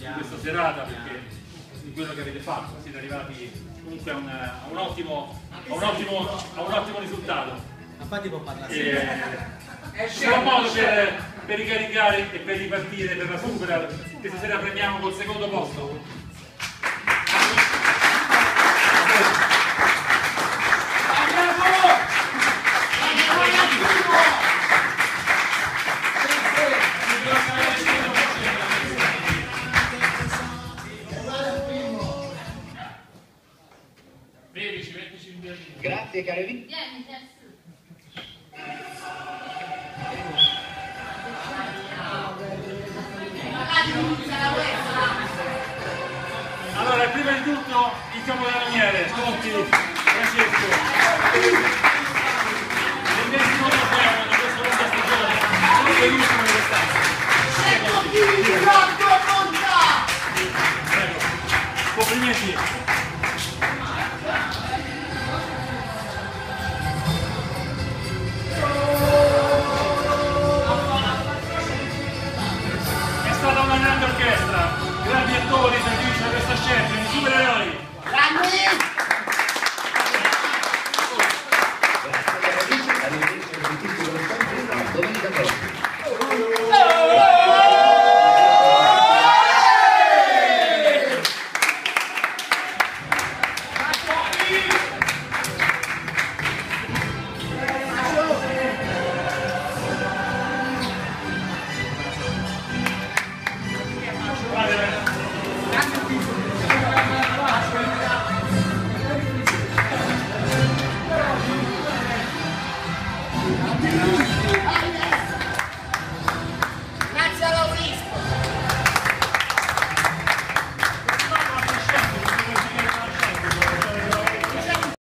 questa serata, perché di quello che avete fatto, siete arrivati comunque a un ottimo risultato. Infatti può parlare. Ci sarà modo per ricaricare e per ripartire per la Super, che stasera prendiamo col secondo posto. Grazie cari. Allora, prima di tutto il capocannoniere, Conti, Francesco. L'ennesimo trofeo di questa lunga stagione, solo che l'ultimo di quest'anno. Prego, complimenti. È stata una grande orchestra, grandi attori, servizi da questa scelta, i supereroi.